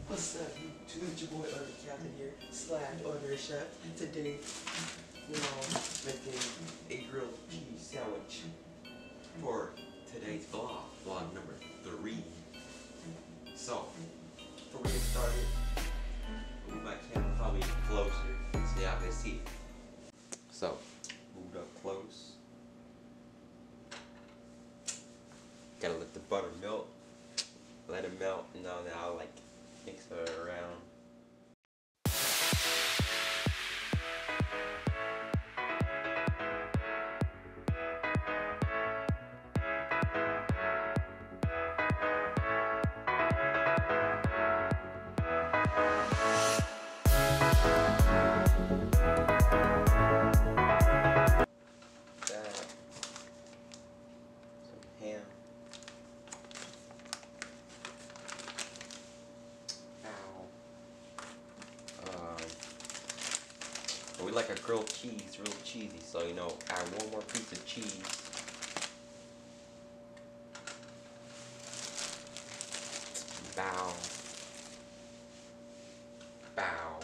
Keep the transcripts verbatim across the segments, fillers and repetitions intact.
What's up, YouTube? It's your boy Urban Captain here, slash Ordinary Chef. Today, you know, making a grilled cheese sandwich for today's vlog, vlog number three. So, before we get started, move my camera probably closer so y'all can see. So, moved up close. Gotta let the butter melt. Let it melt, and now now like mix it around. That, some ham. We like a grilled cheese, real cheesy, so you know, add one more piece of cheese. Bow. Bow.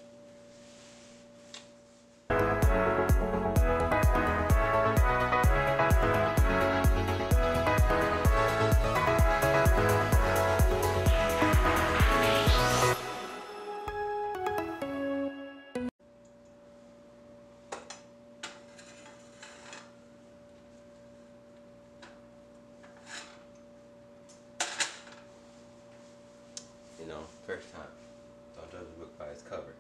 You know, first time. Don't judge a book by its cover.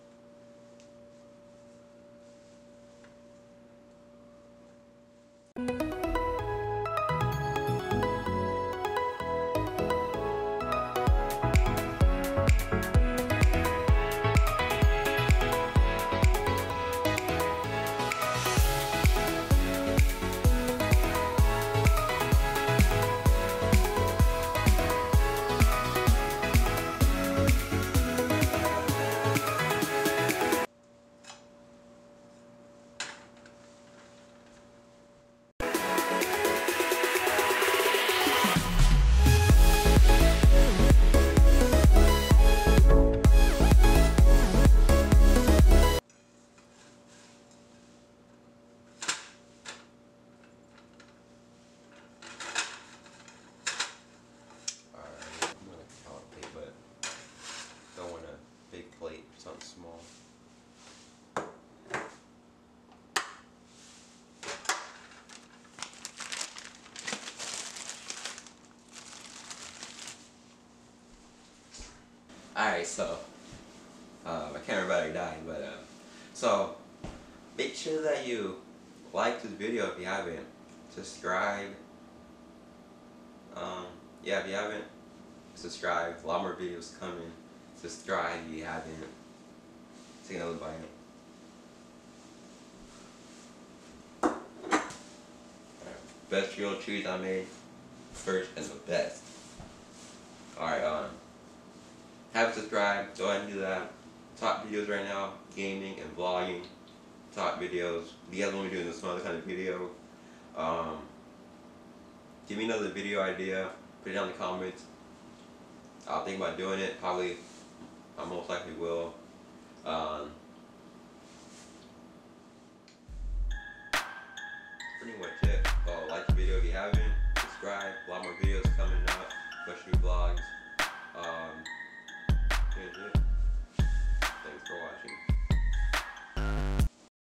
Big plate, something small. Alright, so uh, my camera battery died, but uh, so make sure that you like this video if you haven't. Subscribe. Um, yeah, if you haven't, subscribe. A lot more videos coming. Subscribe if you haven't. Take another bite. Best grilled cheese I made. First and the best. Alright, um, haven't subscribed, go ahead and do that. Top videos right now, gaming and vlogging. Top videos. If you guys want me doing some other kind of video, um, give me another video idea. Put it down in the comments. I'll think about doing it. Probably, I most likely will. Um, pretty much it. So like the video if you haven't. Subscribe. A lot more videos.